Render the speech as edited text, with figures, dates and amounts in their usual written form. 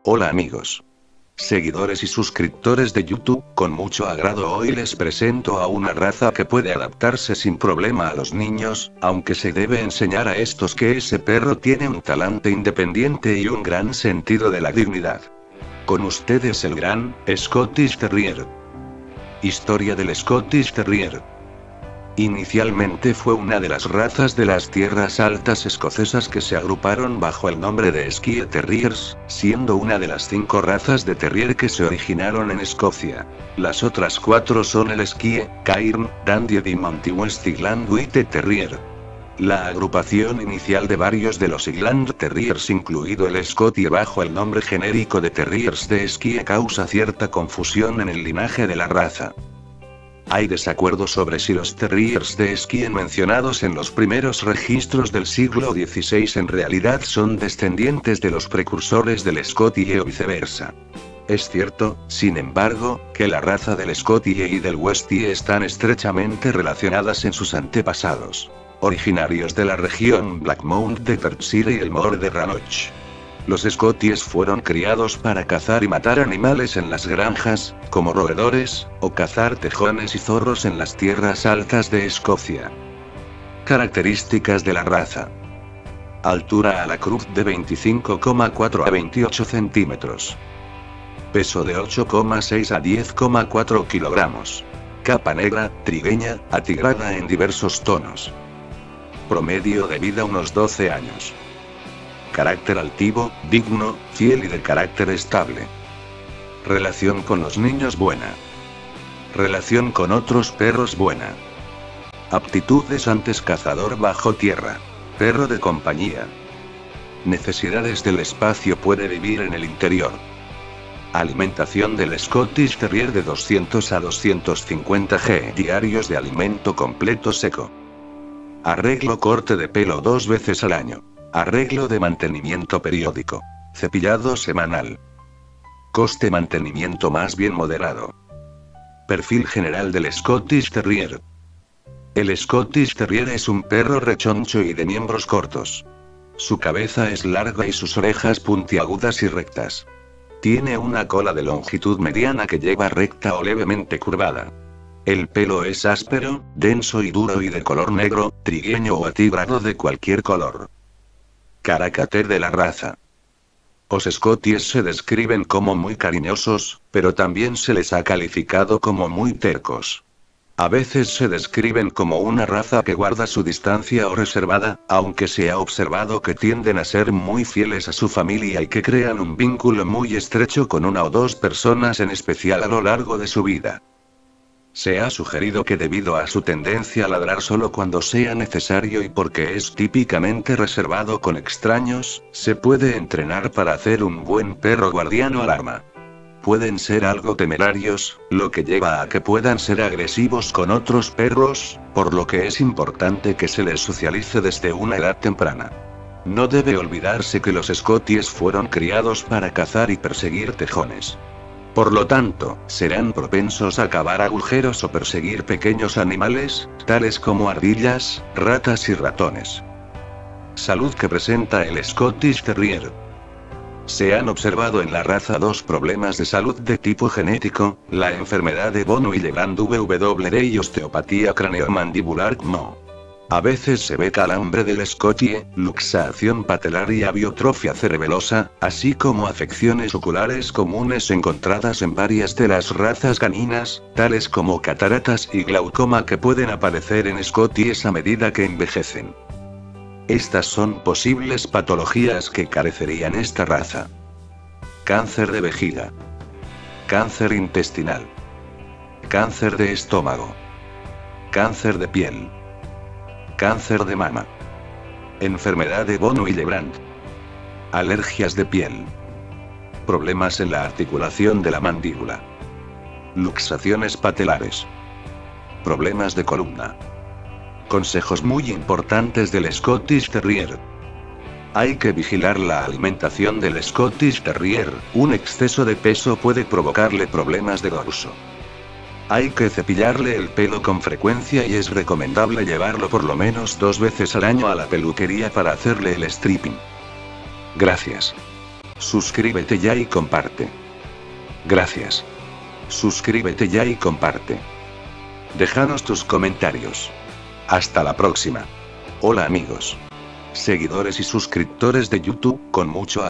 Hola amigos, seguidores y suscriptores de YouTube, con mucho agrado hoy les presento a una raza que puede adaptarse sin problema a los niños, aunque se debe enseñar a estos que ese perro tiene un talante independiente y un gran sentido de la dignidad. Con ustedes el gran Scottish Terrier. Historia del Scottish Terrier. Inicialmente fue una de las razas de las tierras altas escocesas que se agruparon bajo el nombre de Sky Terriers, siendo una de las 5 razas de terrier que se originaron en Escocia. Las otras 4 son el Sky, Cairn, Dandie y Monty West Highland White Terrier. La agrupación inicial de varios de los Highland Terriers, incluido el Scottie bajo el nombre genérico de Terriers de Sky, causa cierta confusión en el linaje de la raza. Hay desacuerdo sobre si los Terriers de Sky mencionados en los primeros registros del siglo XVI en realidad son descendientes de los precursores del Scottie o viceversa. Es cierto, sin embargo, que la raza del Scottie y del Westie están estrechamente relacionadas en sus antepasados, originarios de la región Blackmount de Perthshire y el Moor de Rannoch. Los Scotties fueron criados para cazar y matar animales en las granjas, como roedores, o cazar tejones y zorros en las tierras altas de Escocia. Características de la raza. Altura a la cruz de 25,4 a 28 centímetros. Peso de 8,6 a 10,4 kilogramos. Capa negra, trigueña, atigrada en diversos tonos. Promedio de vida unos 12 años. Carácter altivo, digno, fiel y de carácter estable. Relación con los niños buena. Relación con otros perros buena. Aptitudes antes cazador bajo tierra. Perro de compañía. Necesidades del espacio, puede vivir en el interior. Alimentación del Scottish Terrier de 200 a 250 g diarios de alimento completo seco. Arreglo corte de pelo 2 veces al año. Arreglo de mantenimiento periódico. Cepillado semanal. Coste mantenimiento más bien moderado. Perfil general del Scottish Terrier. El Scottish Terrier es un perro rechoncho y de miembros cortos. Su cabeza es larga y sus orejas puntiagudas y rectas. Tiene una cola de longitud mediana que lleva recta o levemente curvada. El pelo es áspero, denso y duro y de color negro, trigueño o atigrado de cualquier color. Carácter de la raza. Los Scotties se describen como muy cariñosos, pero también se les ha calificado como muy tercos. A veces se describen como una raza que guarda su distancia o reservada, aunque se ha observado que tienden a ser muy fieles a su familia y que crean un vínculo muy estrecho con una o dos personas en especial a lo largo de su vida. Se ha sugerido que debido a su tendencia a ladrar solo cuando sea necesario y porque es típicamente reservado con extraños, se puede entrenar para hacer un buen perro guardián o alarma. Pueden ser algo temerarios, lo que lleva a que puedan ser agresivos con otros perros, por lo que es importante que se les socialice desde una edad temprana. No debe olvidarse que los Scotties fueron criados para cazar y perseguir tejones. Por lo tanto, serán propensos a cavar agujeros o perseguir pequeños animales, tales como ardillas, ratas y ratones. Salud que presenta el Scottish Terrier. Se han observado en la raza 2 problemas de salud de tipo genético, la enfermedad de Von Willebrand VWD y osteopatía craneomandibular (CMO). A veces se ve calambre del Scottie, luxación patelar y abiotrofia cerebelosa, así como afecciones oculares comunes encontradas en varias de las razas caninas, tales como cataratas y glaucoma que pueden aparecer en Scotties a medida que envejecen. Estas son posibles patologías que carecerían esta raza. Cáncer de vejiga. Cáncer intestinal. Cáncer de estómago. Cáncer de piel. Cáncer de mama. Enfermedad de Von Willebrand. Alergias de piel. Problemas en la articulación de la mandíbula. Luxaciones patelares. Problemas de columna. Consejos muy importantes del Scottish Terrier. Hay que vigilar la alimentación del Scottish Terrier, un exceso de peso puede provocarle problemas de dorso. Hay que cepillarle el pelo con frecuencia y es recomendable llevarlo por lo menos 2 veces al año a la peluquería para hacerle el stripping. Gracias. Suscríbete ya y comparte. Gracias. Suscríbete ya y comparte. Déjanos tus comentarios. Hasta la próxima. Hola amigos. Seguidores y suscriptores de YouTube, con mucho